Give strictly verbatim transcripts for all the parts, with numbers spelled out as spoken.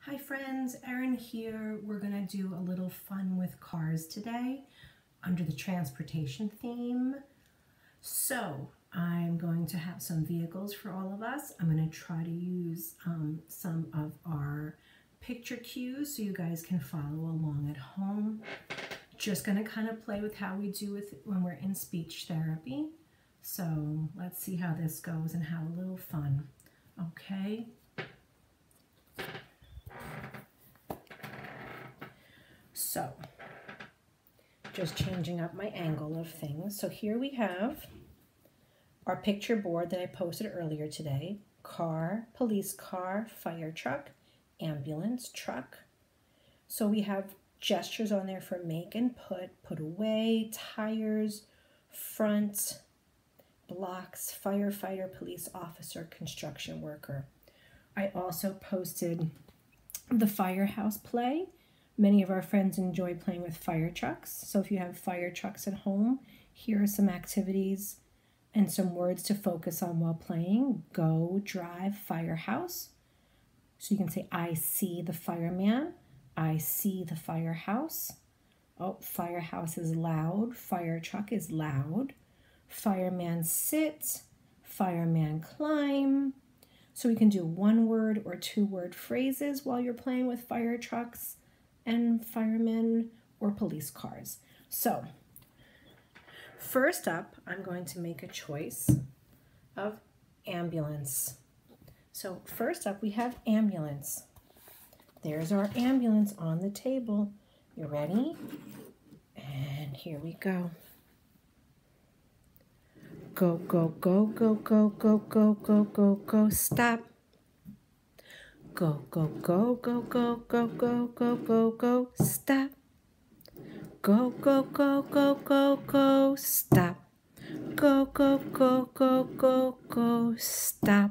Hi friends, Erin here. We're going to do a little fun with cars today under the transportation theme. So I'm going to have some vehicles for all of us. I'm going to try to use um, some of our picture cues so you guys can follow along at home. Just going to kind of play with how we do with when we're in speech therapy. So let's see how this goes and have a little fun. Okay. So, just changing up my angle of things. So here we have our picture board that I posted earlier today. Car, police car, fire truck, ambulance, truck. So we have gestures on there for make and put, put away, tires, front, blocks, firefighter, police officer, construction worker. I also posted the firehouse play. Many of our friends enjoy playing with fire trucks. So if you have fire trucks at home, here are some activities and some words to focus on while playing. Go, drive, firehouse. So you can say, I see the fireman. I see the firehouse. Oh, firehouse is loud. Fire truck is loud. Fireman sit. Fireman climb. So we can do one word or two word phrases while you're playing with fire trucks and firemen or police cars. So first up, I'm going to make a choice of ambulance. So first up, we have ambulance. There's our ambulance on the table. You ready? And here we go. Go, go, go, go, go, go, go, go, go, go, stop. Go, go, go, go, go, go, go, go, go, go, stop. Go, go, go, go, go, go, stop. Go, go, go, go, go, go, stop.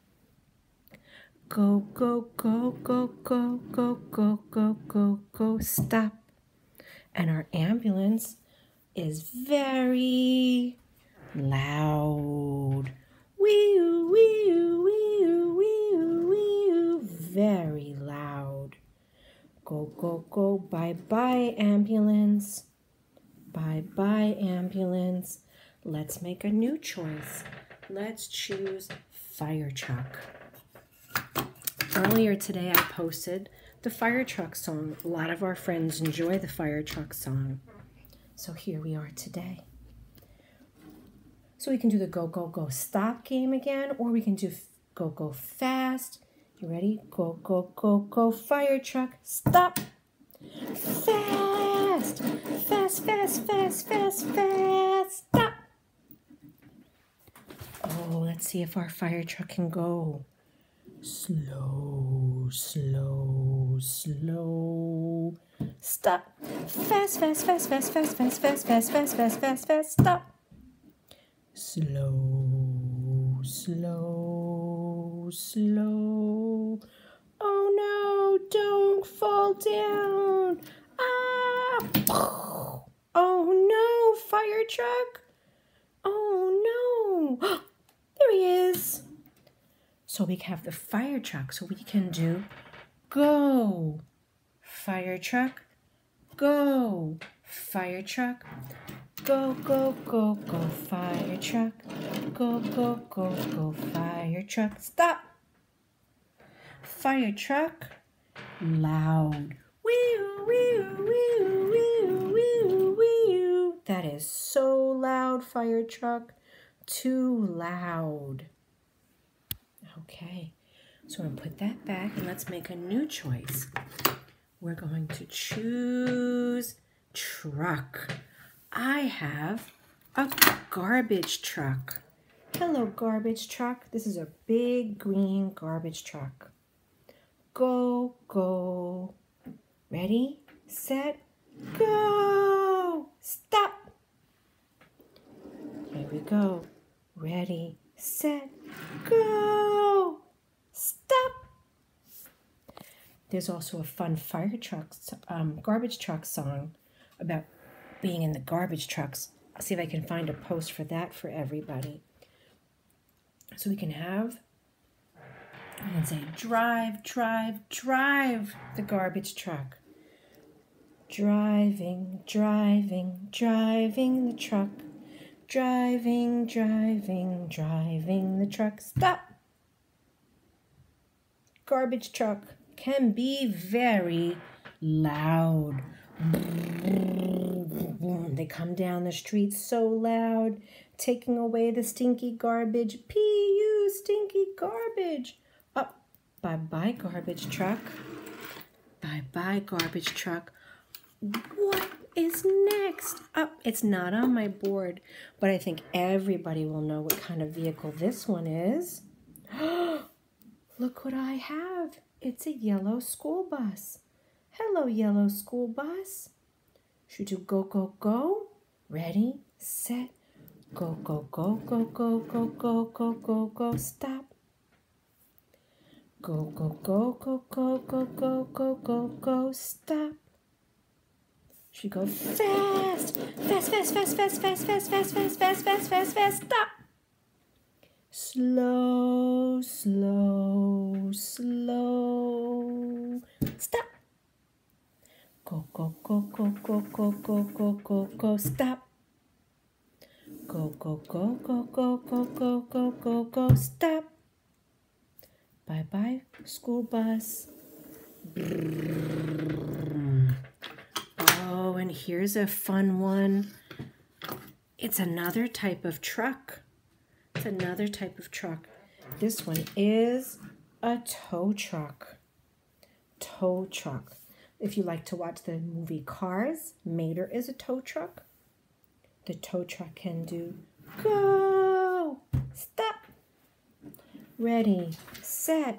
Go, go, go, go, go, go, go, go, go, go, stop. And our ambulance is very loud. Wee-oo, wee-oo, wee-oo, wee-oo, wee-oo. Very loud. Go, go, go. Bye-bye, ambulance. Bye-bye, ambulance. Let's make a new choice. Let's choose fire truck. Earlier today, I posted the fire truck song. A lot of our friends enjoy the fire truck song. So here we are today. So we can do the go, go, go, stop game again, or we can do go, go, fast. You ready? Go, go, go, go, fire truck, stop. Fast, fast, fast, fast, fast, fast, stop. Oh, let's see if our fire truck can go. Slow, slow, slow. Stop. Fast, fast, fast, fast, fast, fast, fast, fast, fast, fast, fast, fast, stop. Slow, slow, slow. Oh no, don't fall down. Ah! Oh no, fire truck. Oh no. There he is. So we have the fire truck, so we can do go, fire truck, go, fire truck, go, go, go, go, fire truck, go, go, go, go, fire truck, stop. Fire truck, loud, wee-oo, wee-oo, wee-oo, wee-oo, wee-oo, wee-oo. That is so loud, fire truck, too loud. Okay, so I'm going to put that back and let's make a new choice. We're going to choose truck. I have a garbage truck. Hello, garbage truck. This is a big green garbage truck. Go, go. Ready, set, go. Stop. Here we go. Ready, set, go. Stop. There's also a fun fire truck, um, garbage truck song about being in the garbage trucks. I'll see if I can find a post for that for everybody. So we can have And say, drive, drive, drive the garbage truck. Driving, driving, driving the truck. Driving, driving, driving the truck. Stop! Garbage truck can be very loud. They come down the street so loud, taking away the stinky garbage. P-U, stinky garbage. Up, bye-bye, garbage truck. Bye-bye, garbage truck. What is next? Up, oh, it's not on my board, but I think everybody will know what kind of vehicle this one is. Look what I have. It's a yellow school bus. Hello, yellow school bus. Should you go, go, go? Ready, set, go, go, go, go, go, go, go, go, go, go, stop. Go, go, go, go, go, go, go, go, go, go, stop. Should go fast, fast, fast, fast, fast, fast, fast, fast, fast, fast, fast, fast, fast, stop. Slow, slow, slow, stop. Go, go, go, go, go, go, go, go, go, go, stop. Go, go, go, go, go, go, go, go, go, go, stop. Bye-bye, school bus. Oh, and here's a fun one. It's another type of truck. It's another type of truck. This one is a tow truck. Tow truck. If you like to watch the movie Cars, Mater is a tow truck. The tow truck can do go, stop, ready, set,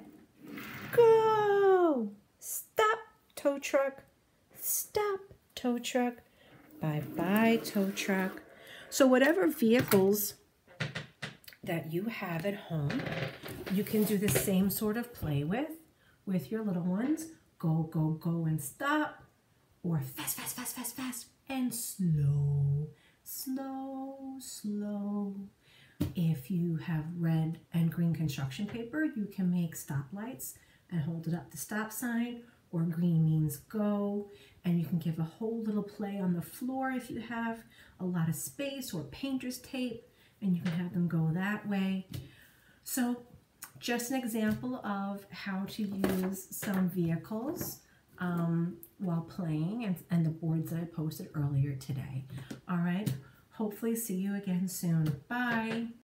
go, stop, tow truck, stop, tow truck, bye-bye, tow truck. So whatever vehicles that you have at home, you can do the same sort of play with, with your little ones. Go, go, go and stop, or fast, fast, fast, fast, fast, and slow, slow, slow. If you have red and green construction paper, you can make stoplights and hold it up the stop sign, or green means go, and you can give a whole little play on the floor if you have a lot of space, or painter's tape, and you can have them go that way. So just an example of how to use some vehicles um, while playing, and, and the boards that I posted earlier today. All right, hopefully see you again soon. Bye.